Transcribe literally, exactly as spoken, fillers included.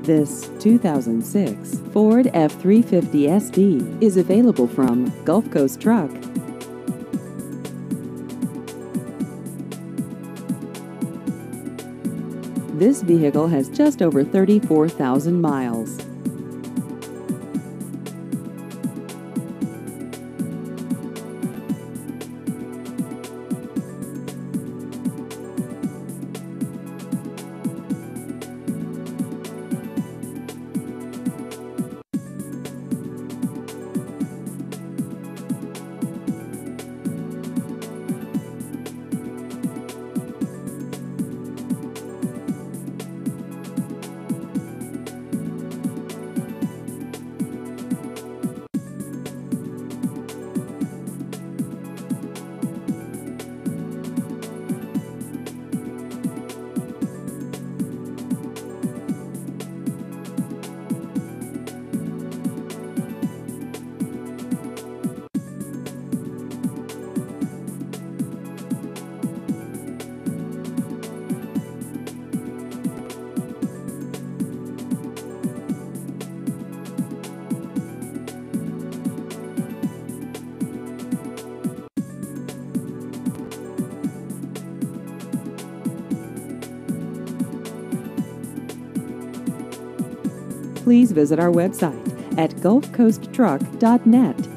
This two thousand six Ford F three fifty S D is available from Gulf Coast Truck. This vehicle has just over thirty-four thousand miles. Please visit our website at gulf coast truck dot net.